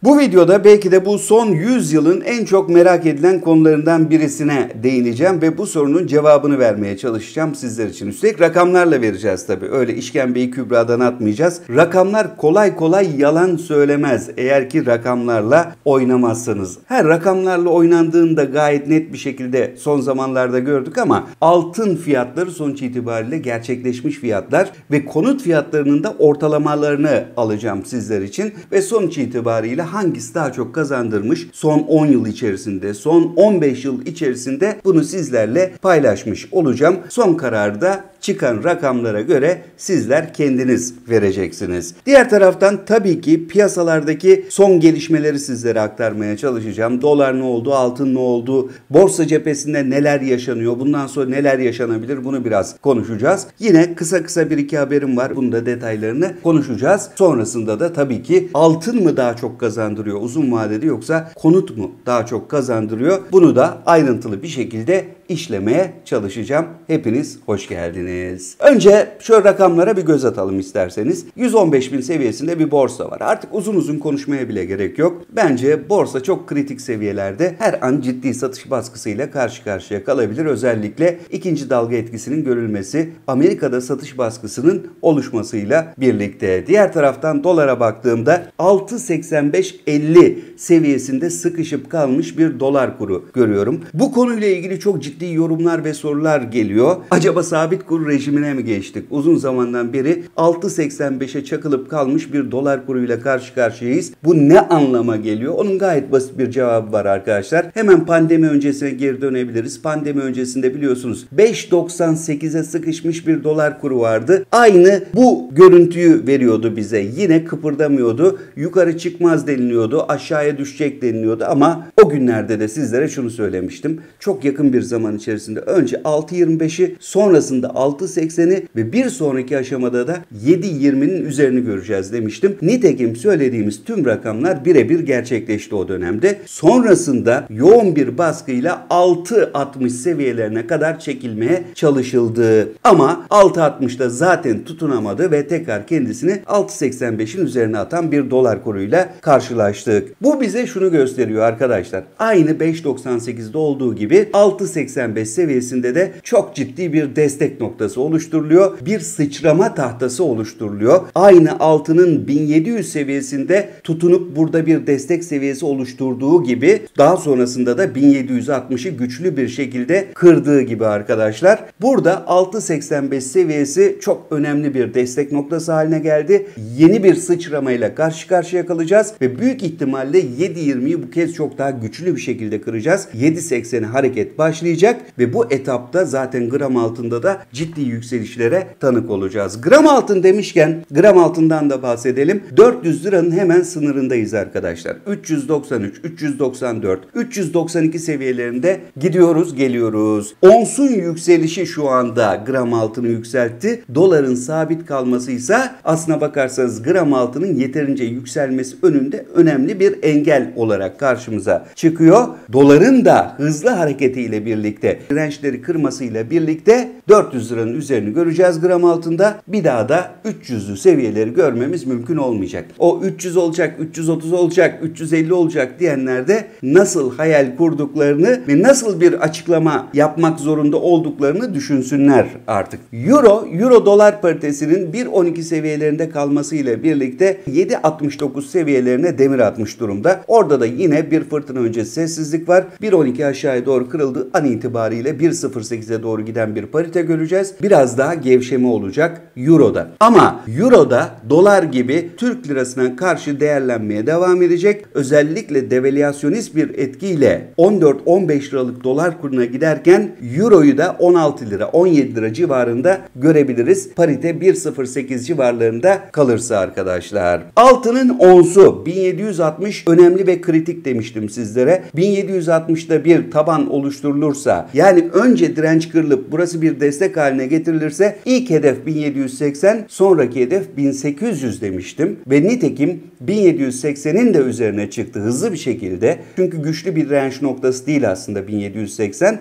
Bu videoda belki de bu son 100 yılın en çok merak edilen konularından birisine değineceğim ve bu sorunun cevabını vermeye çalışacağım sizler için. Üstelik rakamlarla vereceğiz tabii. Öyle işkembeyi kübradan atmayacağız. Rakamlar kolay kolay yalan söylemez eğer ki rakamlarla oynamazsanız. Her rakamlarla oynandığında gayet net bir şekilde son zamanlarda gördük ama altın fiyatları sonuç itibariyle gerçekleşmiş fiyatlar ve konut fiyatlarının da ortalamalarını alacağım sizler için ve sonuç itibariyle hangisi daha çok kazandırmış son 10 yıl içerisinde, son 15 yıl içerisinde bunu sizlerle paylaşmış olacağım. Son kararda çıkan rakamlara göre sizler kendiniz vereceksiniz. Diğer taraftan tabii ki piyasalardaki son gelişmeleri sizlere aktarmaya çalışacağım. Dolar ne oldu, altın ne oldu, borsa cephesinde neler yaşanıyor, bundan sonra neler yaşanabilir bunu biraz konuşacağız. Yine kısa bir iki haberim var. Bunun da detaylarını konuşacağız. Sonrasında da tabii ki altın mı daha çok kazandırıyor uzun vadede yoksa konut mu daha çok kazandırıyor? Bunu da ayrıntılı bir şekilde işlemeye çalışacağım. Hepiniz hoş geldiniz. Önce şöyle rakamlara bir göz atalım isterseniz. 115.000 seviyesinde bir borsa var. Artık uzun konuşmaya bile gerek yok. Bence borsa çok kritik seviyelerde her an ciddi satış baskısıyla karşı karşıya kalabilir. Özellikle ikinci dalga etkisinin görülmesi, Amerika'da satış baskısının oluşmasıyla birlikte. Diğer taraftan dolara baktığımda 6.85-50 seviyesinde sıkışıp kalmış bir dolar kuru görüyorum. Bu konuyla ilgili çok ciddi yorumlar ve sorular geliyor. Acaba sabit kur rejimine mi geçtik? Uzun zamandan beri 6.85'e çakılıp kalmış bir dolar kuruyla karşı karşıyayız. Bu ne anlama geliyor? Onun gayet basit bir cevabı var arkadaşlar. Hemen pandemi öncesine geri dönebiliriz. Pandemi öncesinde biliyorsunuz 5.98'e sıkışmış bir dolar kuru vardı. Aynı bu görüntüyü veriyordu bize. Yine kıpırdamıyordu. Yukarı çıkmaz deniliyordu. Aşağıya düşecek deniliyordu ama o günlerde de sizlere şunu söylemiştim. Çok yakın bir zaman içerisinde önce 6.25'i sonrasında 6.80'i ve bir sonraki aşamada da 7.20'nin üzerini göreceğiz demiştim. Nitekim söylediğimiz tüm rakamlar birebir gerçekleşti o dönemde. Sonrasında yoğun bir baskıyla 6.60 seviyelerine kadar çekilmeye çalışıldı. Ama 6.60'da zaten tutunamadı ve tekrar kendisini 6.85'in üzerine atan bir dolar kuruyla karşılaştık. Bu bize şunu gösteriyor arkadaşlar. Aynı 5.98'de olduğu gibi 6.85 seviyesinde de çok ciddi bir destek noktası oluşturuluyor. Bir sıçrama tahtası oluşturuluyor. Aynı altının 1700 seviyesinde tutunup burada bir destek seviyesi oluşturduğu gibi daha sonrasında da 1760'ı güçlü bir şekilde kırdığı gibi arkadaşlar. Burada 6.85 seviyesi çok önemli bir destek noktası haline geldi. Yeni bir sıçramayla karşı karşıya kalacağız ve büyük ihtimalle 7.20'yi bu kez çok daha güçlü bir şekilde kıracağız. 7.80'e hareket başlayacak ve bu etapta zaten gram altında da ciddi yükselişlere tanık olacağız. Gram altın demişken gram altından da bahsedelim. 400 liranın hemen sınırındayız arkadaşlar. 393, 394, 392 seviyelerinde gidiyoruz geliyoruz. Onsun yükselişi şu anda gram altını yükseltti. Doların sabit kalması ise aslına bakarsanız gram altının yeterince yükselmesi önünde önemli bir engel olarak karşımıza çıkıyor. Doların da hızlı hareketiyle birlikte, dirençleri kırmasıyla birlikte 400 liranın üzerini göreceğiz gram altında. Bir daha da 300'lü seviyeleri görmemiz mümkün olmayacak. O 300 olacak, 330 olacak, 350 olacak diyenler de nasıl hayal kurduklarını ve nasıl bir açıklama yapmak zorunda olduklarını düşünsünler artık. Euro dolar paritesinin 1.12 seviyelerinde kalmasıyla birlikte 7.69 seviyelerine demir atmış durumda. Orada da yine bir fırtına öncesi sessizlik var. 1.12 aşağıya doğru kırıldı. An itibariyle 1.08'e doğru giden bir parite göreceğiz. Biraz daha gevşeme olacak Euro'da. Ama Euro'da dolar gibi Türk lirasına karşı değerlenmeye devam edecek. Özellikle devalüasyonist bir etkiyle 14-15 liralık dolar kuruna giderken Euro'yu da 16 lira, 17 lira civarında görebiliriz. Parite 1.08 civarlarında kalırsa arkadaşlar. Altının onsu 1760 önemli ve kritik demiştim sizlere. 1760'da bir taban oluşturulursa kırılırsa, yani önce direnç kırılıp burası bir destek haline getirilirse ilk hedef 1780, sonraki hedef 1800 demiştim. Ve nitekim 1780'in de üzerine çıktı hızlı bir şekilde. Çünkü güçlü bir direnç noktası değil aslında 1780.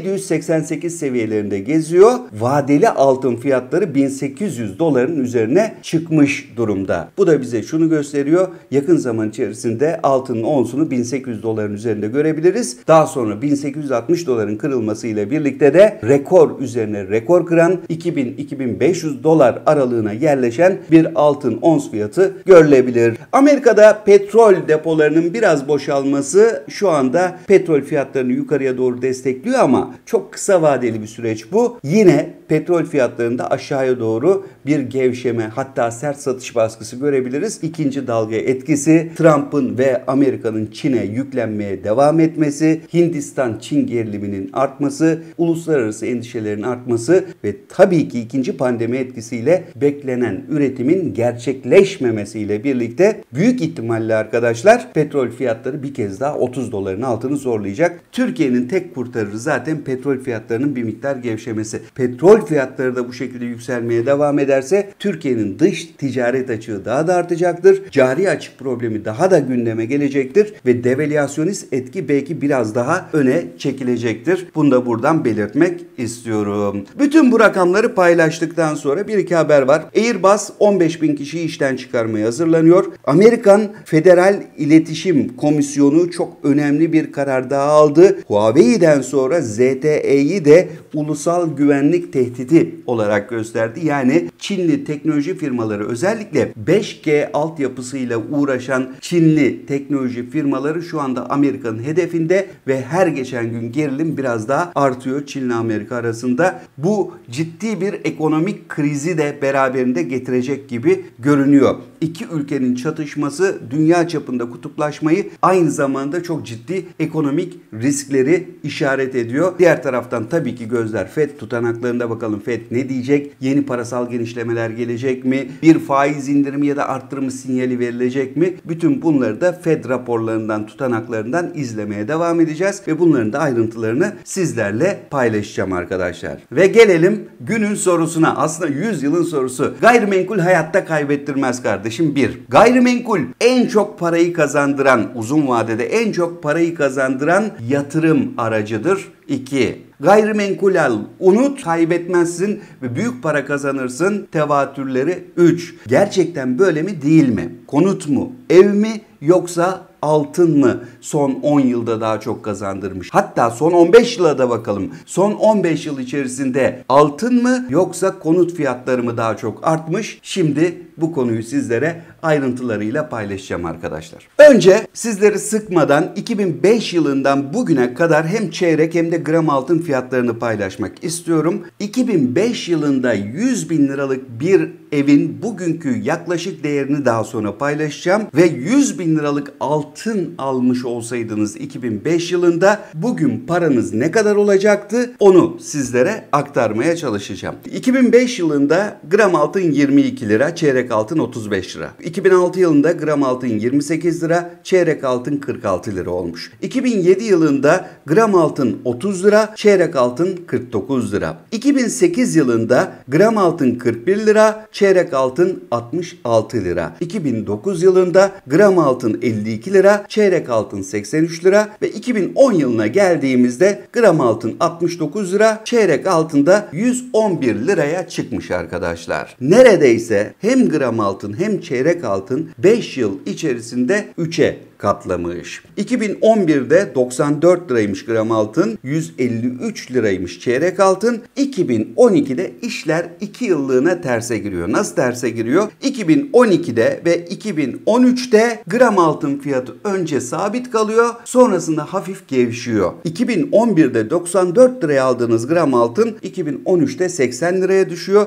1788 seviyelerinde geziyor. Vadeli altın fiyatları 1800 doların üzerine çıkmış durumda. Bu da bize şunu gösteriyor. Yakın zaman içerisinde altının onsunu 1800 doların üzerinde görebiliriz. Daha sonra 1860 doların kırılmasıyla birlikte de rekor üzerine rekor kıran 2000-2500 dolar aralığına yerleşen bir altın ons fiyatı görülebilir. Amerika'da petrol depolarının biraz boşalması şu anda petrol fiyatlarını yukarıya doğru destekliyor ama çok kısa vadeli bir süreç bu. Yine petrol fiyatlarında aşağıya doğru bir gevşeme, hatta sert satış baskısı görebiliriz. İkinci dalga etkisi, Trump'ın ve Amerika'nın Çin'e yüklenmeye devam etmesi, Hindistan-Çin geriliminin artması, uluslararası endişelerin artması ve tabii ki ikinci pandemi etkisiyle beklenen üretimin gerçekleşmemesiyle birlikte büyük ihtimalle arkadaşlar petrol fiyatları bir kez daha 30 doların altını zorlayacak. Türkiye'nin tek kurtarıcı zaten petrol fiyatlarının bir miktar gevşemesi. Petrol fiyatları da bu şekilde yükselmeye devam ederse Türkiye'nin dış ticaret açığı daha da artacaktır. Cari açık problemi daha da gündeme gelecektir ve devalüasyonist etki belki biraz daha öne çekilecektir. Bunu da buradan belirtmek istiyorum. Bütün bu rakamları paylaştıktan sonra bir iki haber var. Airbus 15.000 kişiyi işten çıkarmaya hazırlanıyor. Amerikan Federal İletişim Komisyonu çok önemli bir karar daha aldı. Huawei'den sonra ZTE'yi de ulusal güvenlik tehdidi olarak gösterdi. Yani Çinli teknoloji firmaları, özellikle 5G altyapısıyla uğraşan Çinli teknoloji firmaları şu anda Amerika'nın hedefinde ve her geçen gün gerilim biraz daha artıyor Çin'le Amerika arasında. Bu ciddi bir ekonomik krizi de beraberinde getirecek gibi görünüyor. İki ülkenin çatışması dünya çapında kutuplaşmayı, aynı zamanda çok ciddi ekonomik riskleri işaret ediyor. Diğer taraftan tabii ki gözler FED tutanaklarında, bakalım FED ne diyecek? Yeni parasal genişlemeler gelecek mi? Bir faiz indirimi ya da arttırımı sinyali verilecek mi? Bütün bunları da FED raporlarından, tutanaklarından izlemeye devam edeceğiz ve bunların da ayrıntılarını sizlerle paylaşacağım arkadaşlar. Ve gelelim günün sorusuna. Aslında 100 yılın sorusu. Gayrimenkul hayatta kaybettirmez kardeşim. 1. Gayrimenkul en çok parayı kazandıran, uzun vadede en çok parayı kazandıran yatırım aracıdır. 2. Gayrimenkul al, unut, kaybetmezsin ve büyük para kazanırsın tevatürleri. 3. Gerçekten böyle mi değil mi? Konut mu? Ev mi? Yoksa altın mı son 10 yılda daha çok kazandırmış? Hatta son 15 yıla da bakalım. Son 15 yıl içerisinde altın mı yoksa konut fiyatları mı daha çok artmış? Şimdi bu konuyu sizlere ayrıntılarıyla paylaşacağım arkadaşlar. Önce sizleri sıkmadan 2005 yılından bugüne kadar hem çeyrek hem de gram altın fiyatlarını paylaşmak istiyorum. 2005 yılında 100 bin liralık bir evin bugünkü yaklaşık değerini daha sonra paylaşacağım ve 100 bin liralık altın almış olsaydınız 2005 yılında bugün paranız ne kadar olacaktı onu sizlere aktarmaya çalışacağım. 2005 yılında gram altın 22 lira, çeyrek altın 35 lira. 2006 yılında gram altın 28 lira, çeyrek altın 46 lira olmuş. 2007 yılında gram altın 30 lira, çeyrek altın 49 lira. 2008 yılında gram altın 41 lira, çeyrek altın 66 lira. 2009 yılında gram altın 52 lira, çeyrek altın 83 lira ve 2010 yılına geldiğimizde gram altın 69 lira, çeyrek altın da 111 liraya çıkmış arkadaşlar. Neredeyse hem gram altın hem çeyrek altın 5 yıl içerisinde 3'e katlamış. 2011'de 94 liraymış gram altın, 153 liraymış çeyrek altın. 2012'de işler 2 yıllığına terse giriyor. Nasıl terse giriyor? 2012'de ve 2013'te gram altın fiyatı önce sabit kalıyor, sonrasında hafif gevşiyor. 2011'de 94 liraya aldığınız gram altın 2013'te 80 liraya düşüyor.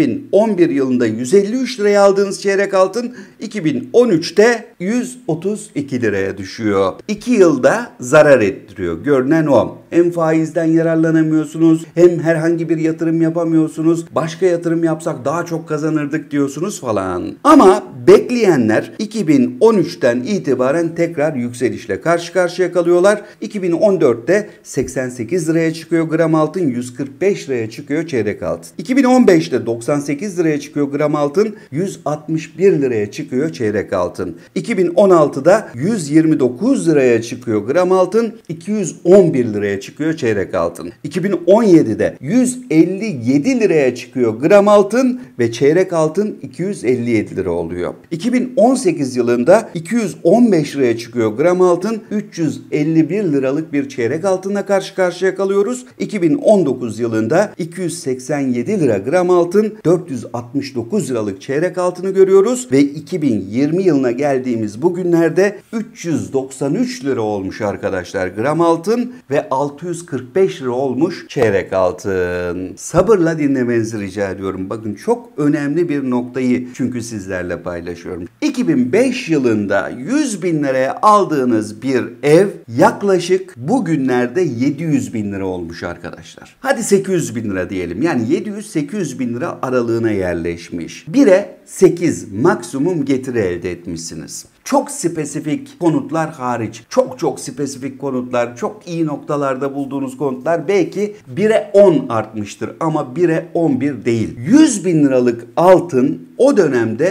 2011 yılında 153 liraya aldığınız çeyrek altın 2013'te 132 12 liraya düşüyor. 2 yılda zarar ettiriyor. Görünen o. Hem faizden yararlanamıyorsunuz, hem herhangi bir yatırım yapamıyorsunuz. Başka yatırım yapsak daha çok kazanırdık diyorsunuz falan. Ama bekleyenler 2013'ten itibaren tekrar yükselişle karşı karşıya kalıyorlar. 2014'te 88 liraya çıkıyor gram altın, 145 liraya çıkıyor çeyrek altın. 2015'te 98 liraya çıkıyor gram altın, 161 liraya çıkıyor çeyrek altın. 2016'da 129 liraya çıkıyor gram altın, 211 liraya çıkıyor çeyrek altın. 2017'de 157 liraya çıkıyor gram altın ve çeyrek altın 257 lira oluyor. 2018 yılında 215 liraya çıkıyor gram altın, 351 liralık bir çeyrek altınla karşı karşıya kalıyoruz. 2019 yılında 287 lira gram altın, 469 liralık çeyrek altını görüyoruz ve 2020 yılına geldiğimiz bu günlerde 393 lira olmuş arkadaşlar gram altın ve 645 lira olmuş çeyrek altın. Sabırla dinlemenizi rica ediyorum. Bakın çok önemli bir noktayı çünkü sizlerle paylaşıyorum. 2005 yılında 100 bin liraya aldığınız bir ev yaklaşık bugünlerde 700 bin lira olmuş arkadaşlar. Hadi 800 bin lira diyelim. Yani 700-800 bin lira aralığına yerleşmiş. 1'e 8 maksimum getiri elde etmişsiniz. Çok spesifik konutlar hariç, çok spesifik konutlar, çok iyi noktalarda bulduğunuz konutlar belki 1'e 10 artmıştır ama 1'e 11 değil. 100 bin liralık altın o dönemde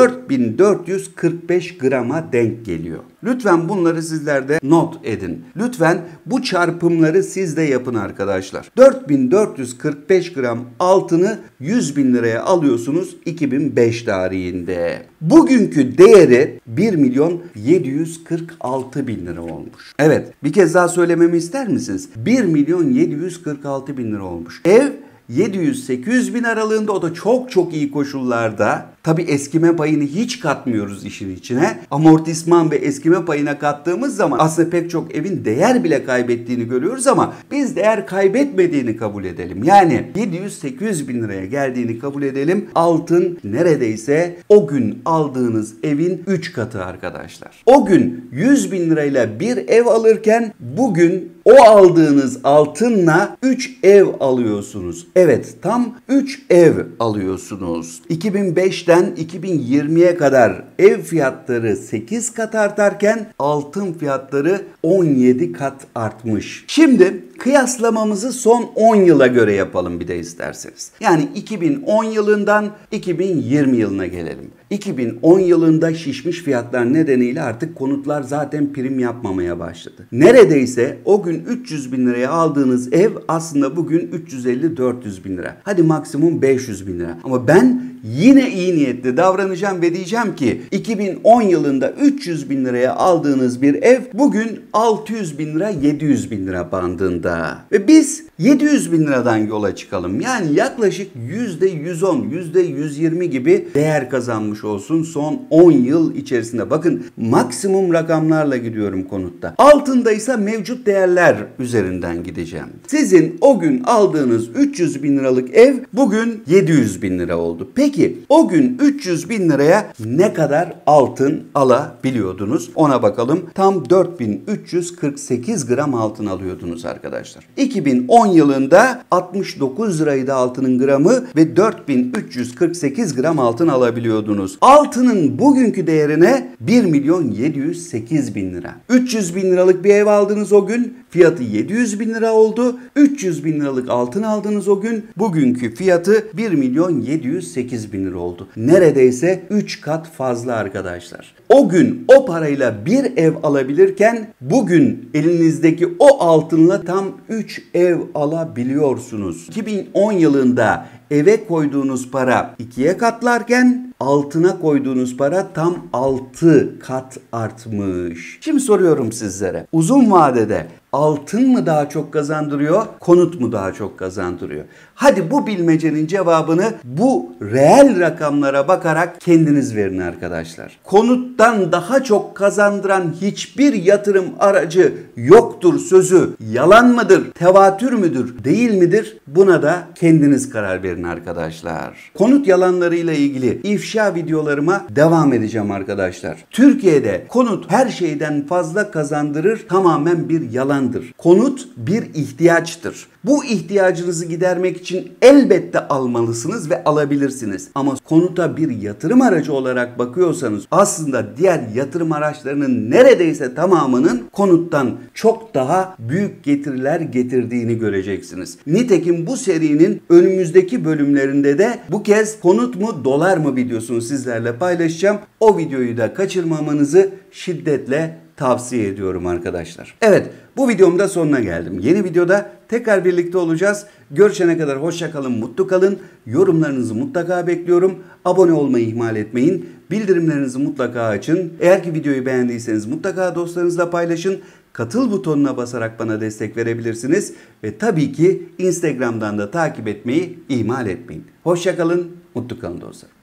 4445 grama denk geliyor. Lütfen bunları sizler de not edin. Lütfen bu çarpımları siz de yapın arkadaşlar. 4445 gram altını 100 bin liraya alıyorsunuz 2005 tarihinde. Bugünkü değeri 1.746.000 lira olmuş. Evet, bir kez daha söylememi ister misiniz? 1.746.000 lira olmuş. Ev 700-800 bin aralığında, o da çok iyi koşullarda. Tabi eskime payını hiç katmıyoruz işin içine. Amortisman ve eskime payına kattığımız zaman aslında pek çok evin değer bile kaybettiğini görüyoruz ama biz değer kaybetmediğini kabul edelim. Yani 700-800 bin liraya geldiğini kabul edelim. Altın neredeyse o gün aldığınız evin 3 katı arkadaşlar. O gün 100 bin lirayla bir ev alırken bugün o aldığınız altınla 3 ev alıyorsunuz. Evet, tam 3 ev alıyorsunuz. 2005'ten 2020'ye kadar ev fiyatları 8 kat artarken altın fiyatları 17 kat artmış. Şimdi kıyaslamamızı son 10 yıla göre yapalım bir de isterseniz. Yani 2010 yılından 2020 yılına gelelim. 2010 yılında şişmiş fiyatlar nedeniyle artık konutlar zaten prim yapmamaya başladı. Neredeyse o gün 300 bin liraya aldığınız ev aslında bugün 350-400 bin lira. Hadi maksimum 500 bin lira. Ama ben yine iyi niyetli davranacağım ve diyeceğim ki 2010 yılında 300 bin liraya aldığınız bir ev bugün 600 bin lira 700 bin lira bandında. Ve biz 700 bin liradan yola çıkalım. Yani yaklaşık %110, %120 gibi değer kazanmış olsun son 10 yıl içerisinde. Bakın maksimum rakamlarla gidiyorum konutta. Altında ise mevcut değerler üzerinden gideceğim. Sizin o gün aldığınız 300 bin liralık ev bugün 700 bin lira oldu. Peki o gün 300 bin liraya ne kadar altın alabiliyordunuz? Ona bakalım. Tam 4348 gram altın alıyordunuz arkadaşlar. 2010 yılında 69 liraydı altının gramı ve 4348 gram altın alabiliyordunuz. Altının bugünkü değerine 1.708.000 lira. 300 bin liralık bir ev aldınız o gün, fiyatı 700 bin lira oldu. 300 bin liralık altın aldınız o gün, bugünkü fiyatı 1.708.000 lira oldu. Neredeyse 3 kat fazla arkadaşlar. O gün o parayla bir ev alabilirken bugün elinizdeki o altınla tam 3 ev alabiliyorsunuz. 2010 yılında eve koyduğunuz para 2'ye katlarken altına koyduğunuz para tam 6 kat artmış. Şimdi soruyorum sizlere. Uzun vadede altın mı daha çok kazandırıyor, konut mu daha çok kazandırıyor? Hadi bu bilmecenin cevabını bu reel rakamlara bakarak kendiniz verin arkadaşlar. Konuttan daha çok kazandıran hiçbir yatırım aracı yoktur sözü yalan mıdır, tevatür müdür, değil midir? Buna da kendiniz karar verin arkadaşlar. Konut yalanlarıyla ilgili ifşa ifşa videolarıma devam edeceğim arkadaşlar. Türkiye'de konut her şeyden fazla kazandırır tamamen bir yalandır. Konut bir ihtiyaçtır. Bu ihtiyacınızı gidermek için elbette almalısınız ve alabilirsiniz. Ama konuta bir yatırım aracı olarak bakıyorsanız aslında diğer yatırım araçlarının neredeyse tamamının konuttan çok daha büyük getiriler getirdiğini göreceksiniz. Nitekim bu serinin önümüzdeki bölümlerinde de bu kez konut mu dolar mı videosunu sizlerle paylaşacağım. O videoyu da kaçırmamanızı şiddetle tavsiye ediyorum arkadaşlar. Evet, bu videomda sonuna geldim. Yeni videoda tekrar birlikte olacağız. Görüşene kadar hoşça kalın, mutlu kalın. Yorumlarınızı mutlaka bekliyorum. Abone olmayı ihmal etmeyin. Bildirimlerinizi mutlaka açın. Eğer ki videoyu beğendiyseniz mutlaka dostlarınızla paylaşın. Katıl butonuna basarak bana destek verebilirsiniz. Ve tabii ki Instagram'dan da takip etmeyi ihmal etmeyin. Hoşça kalın, mutlu kalın dostlar.